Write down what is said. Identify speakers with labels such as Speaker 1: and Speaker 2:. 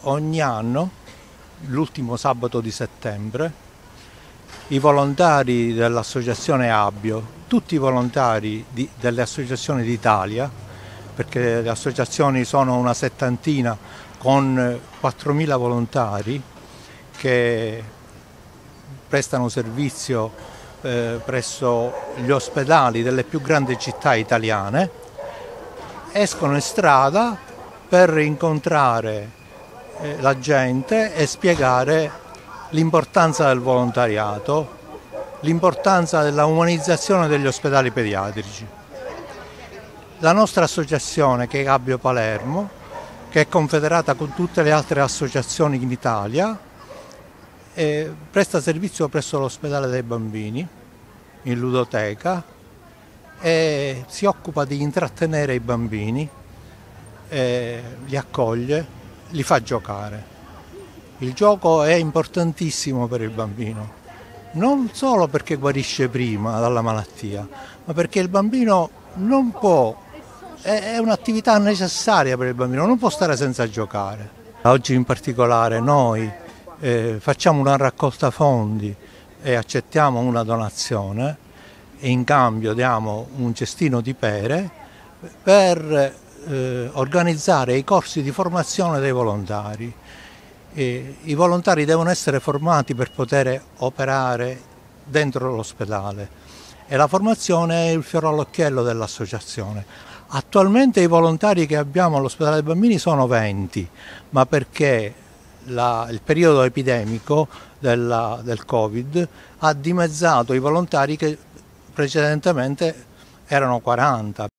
Speaker 1: ogni anno, l'ultimo sabato di settembre, i volontari dell'associazione Abbio, tutti i volontari delle associazioni d'Italia, perché le associazioni sono una settantina con 4.000 volontari che prestano servizio presso gli ospedali delle più grandi città italiane, escono in strada per incontrare la gente e spiegare l'importanza del volontariato, l'importanza della umanizzazione degli ospedali pediatrici. La nostra associazione, che è Abbio Palermo, che è confederata con tutte le altre associazioni in Italia, presta servizio presso l'ospedale dei bambini, in ludoteca, e si occupa di intrattenere i bambini, li accoglie, li fa giocare. Il gioco è importantissimo per il bambino, non solo perché guarisce prima dalla malattia, ma perché il bambino non può, è un'attività necessaria per il bambino, non può stare senza giocare. Oggi in particolare noi facciamo una raccolta fondi e accettiamo una donazione e in cambio diamo un cestino di pere per organizzare i corsi di formazione dei volontari. I volontari devono essere formati per poter operare dentro l'ospedale e la formazione è il fiore all'occhiello dell'associazione. Attualmente i volontari che abbiamo all'ospedale dei bambini sono 20, ma perché il periodo epidemico del Covid ha dimezzato i volontari che precedentemente erano 40.